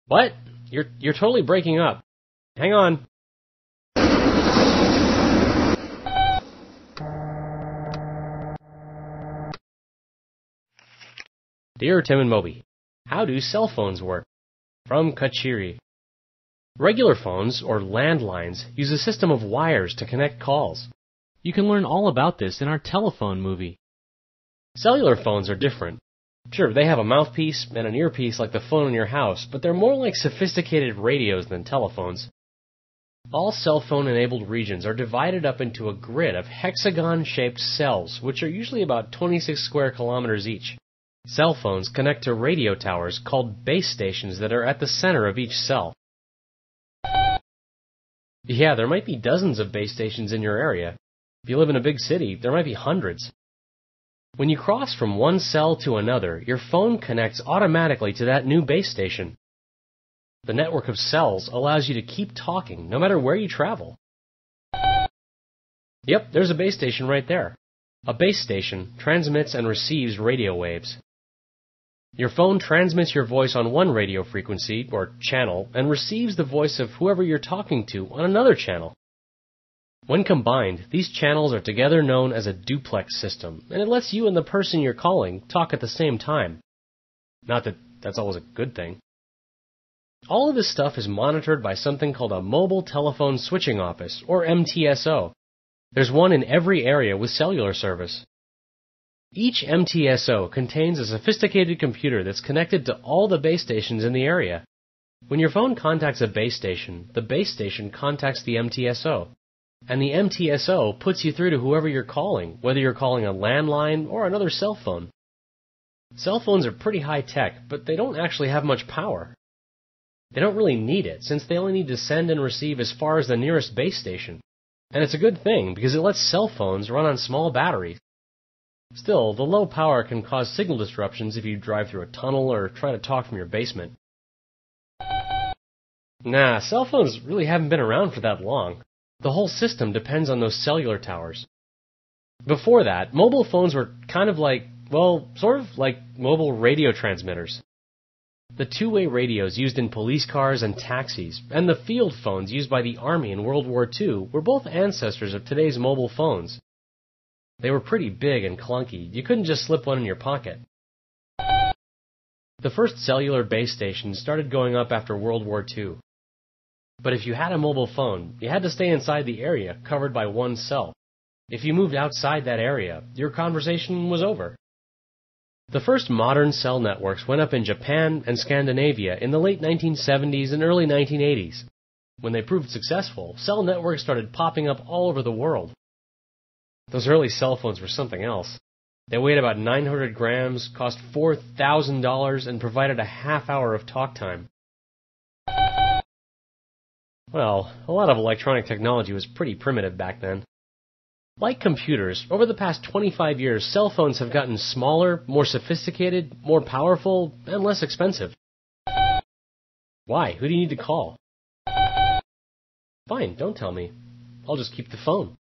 What? You're totally breaking up. Hang on. Dear Tim and Moby, how do cell phones work? From Kachiri. Regular phones, or landlines, use a system of wires to connect calls. You can learn all about this in our telephone movie. Cellular phones are different. Sure, they have a mouthpiece and an earpiece like the phone in your house, but they're more like sophisticated radios than telephones. All cell phone-enabled regions are divided up into a grid of hexagon-shaped cells, which are usually about 26 square kilometers each. Cell phones connect to radio towers called base stations that are at the center of each cell. Yeah, there might be dozens of base stations in your area. If you live in a big city, there might be hundreds. When you cross from one cell to another, your phone connects automatically to that new base station. The network of cells allows you to keep talking no matter where you travel. Yep, there's a base station right there. A base station transmits and receives radio waves. Your phone transmits your voice on one radio frequency, or channel, and receives the voice of whoever you're talking to on another channel. When combined, these channels are together known as a duplex system, and it lets you and the person you're calling talk at the same time. Not that that's always a good thing. All of this stuff is monitored by something called a Mobile Telephone Switching Office, or MTSO. There's one in every area with cellular service. Each MTSO contains a sophisticated computer that's connected to all the base stations in the area. When your phone contacts a base station, the base station contacts the MTSO. And the MTSO puts you through to whoever you're calling, whether you're calling a landline or another cell phone. Cell phones are pretty high tech, but they don't actually have much power. They don't really need it, since they only need to send and receive as far as the nearest base station. And it's a good thing, because it lets cell phones run on small batteries. Still, the low power can cause signal disruptions if you drive through a tunnel or try to talk from your basement. Nah, cell phones really haven't been around for that long. The whole system depends on those cellular towers. Before that, mobile phones were kind of like, well, sort of like mobile radio transmitters. The two-way radios used in police cars and taxis, and the field phones used by the Army in World War II were both ancestors of today's mobile phones. They were pretty big and clunky. You couldn't just slip one in your pocket. The first cellular base stations started going up after World War II. But if you had a mobile phone, you had to stay inside the area covered by one cell. If you moved outside that area, your conversation was over. The first modern cell networks went up in Japan and Scandinavia in the late 1970s and early 1980s. When they proved successful, cell networks started popping up all over the world. Those early cell phones were something else. They weighed about 900 grams, cost $4,000, and provided a half hour of talk time. Well, a lot of electronic technology was pretty primitive back then. Like computers, over the past 25 years, cell phones have gotten smaller, more sophisticated, more powerful, and less expensive. Why? Who do you need to call? Fine, don't tell me. I'll just keep the phone.